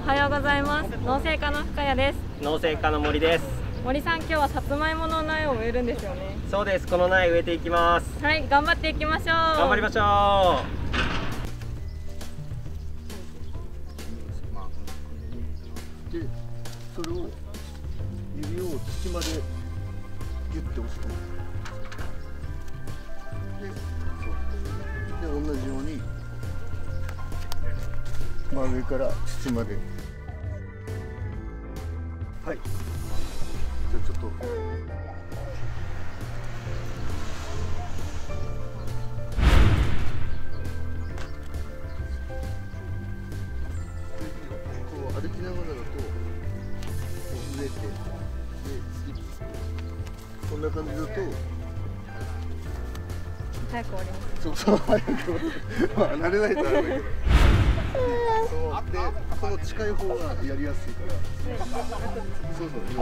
はようございます。農政家の深谷です。 農政家の森です。 森さん、今日はさつまいもの苗を植えるんですよね。 そうです。この苗植えていきます。 はい、頑張っていきましょう。 頑張りましょう。で、それを指を土までギュッて押し込む。で、同じように真上から土まで。はい。じゃあちょっと。こう歩きながらだと植えて、でこんな感じだと早く終わります。 そうそう早くまあ慣れないとあれだけど。で、この近い方がやりやすいから。そうそう。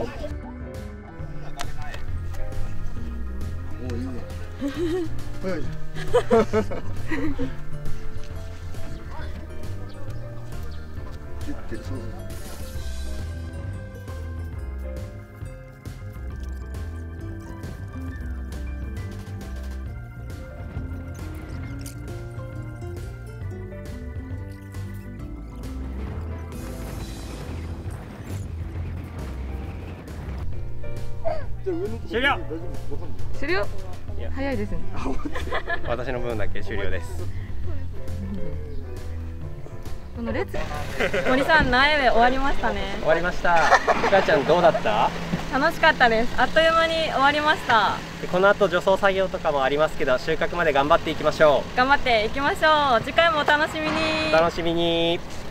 おお、いいね。早いじゃん。ギュッて、そうそう。 終了。 終了。早いですね。 私の分だけ終了です。 この列。森さん、苗植え終わりましたね。 終わりました。ひかちゃんどうだった？ 楽しかったです。あっという間に終わりました。 でこの後除草作業とかもありますけど、収穫まで頑張っていきましょう。 頑張っていきましょう。次回もお楽しみに。 お楽しみに。